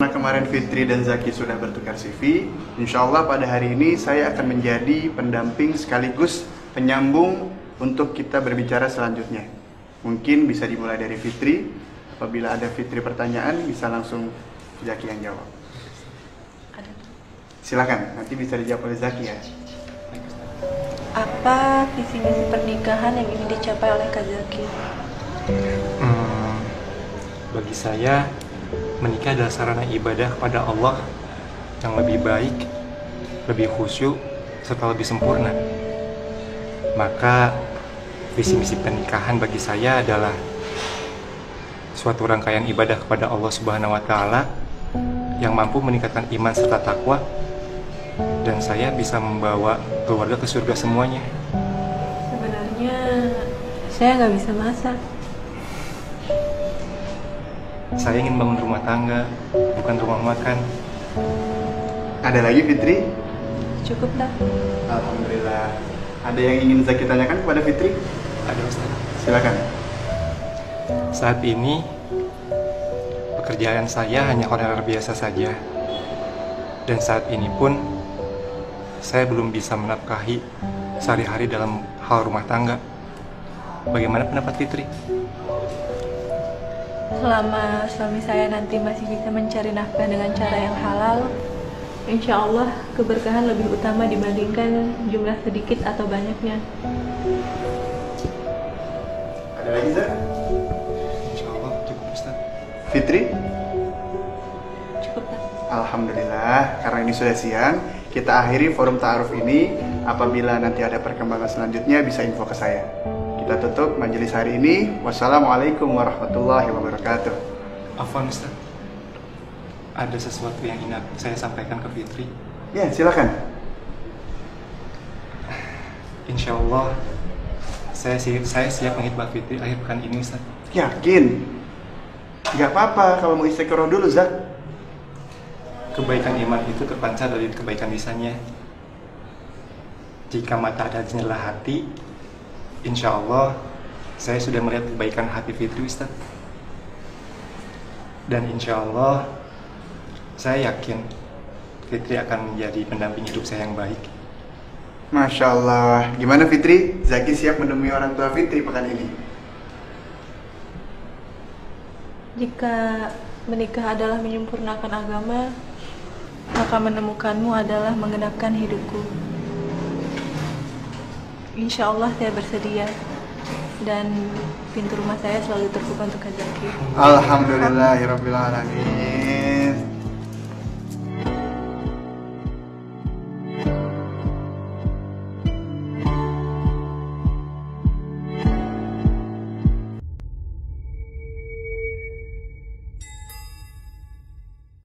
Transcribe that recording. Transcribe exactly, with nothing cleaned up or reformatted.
Nah, kemarin Fitri dan Zaki sudah bertukar C V. Insya Allah pada hari ini saya akan menjadi pendamping sekaligus penyambung untuk kita berbicara selanjutnya. Mungkin bisa dimulai dari Fitri. Apabila ada Fitri pertanyaan, bisa langsung Zaki yang jawab. Silakan, nanti bisa dijawab oleh Zaki ya. Apa visi misi pernikahan yang ingin dicapai oleh Kak Zaki? Hmm, bagi saya, menikah adalah sarana ibadah kepada Allah yang lebih baik, lebih khusyuk, serta lebih sempurna. Maka visi misi pernikahan bagi saya adalah suatu rangkaian ibadah kepada Allah Subhanahu wa Ta'ala yang mampu meningkatkan iman serta takwa, dan saya bisa membawa keluarga ke surga semuanya. Sebenarnya saya nggak bisa masak. Saya ingin bangun rumah tangga, bukan rumah makan. Ada lagi Fitri? Cukup tak? Alhamdulillah. Ada yang ingin Zaki tanyakan kepada Fitri? Ada, Ustaz. Silakan. Saat ini pekerjaan saya hanya honorer biasa saja, dan saat ini pun saya belum bisa menafkahi sehari-hari dalam hal rumah tangga. Bagaimana pendapat Fitri? Selama suami saya nanti masih bisa mencari nafkah dengan cara yang halal, insya Allah keberkahan lebih utama dibandingkan jumlah sedikit atau banyaknya. Ada lagi Zak? Insya Allah cukup, Ustaz. Fitri? Cukup tak? Alhamdulillah, karena ini sudah siang, kita akhiri forum ta'aruf ini. Apabila nanti ada perkembangan selanjutnya, bisa info ke saya. Kita tutup majelis hari ini. Wassalamualaikum warahmatullahi wabarakatuh. Afwan, Ustaz. Ada sesuatu yang ingin saya sampaikan ke Fitri. Ya, silakan. Insya Allah, saya siap, saya siap menghidmat Fitri akhir pekan ini, Ustaz. Yakin? Gak apa-apa kalau mau istiqoroh dulu, Zak. Kebaikan iman itu terpancar dari kebaikan lisannya. Jika mata ada jendela hati, insya Allah saya sudah melihat kebaikan hati Fitri, Ustaz. Dan insya Allah saya yakin Fitri akan menjadi pendamping hidup saya yang baik. Masya Allah. Gimana Fitri? Zaki siap menemui orang tua Fitri pekan ini? Jika menikah adalah menyempurnakan agama, maka menemukanmu adalah menggenapkan hidupku. Insya Allah saya bersedia, dan pintu rumah saya selalu terbuka untuk Kak Zaki. Alhamdulillahirrabbilalamin.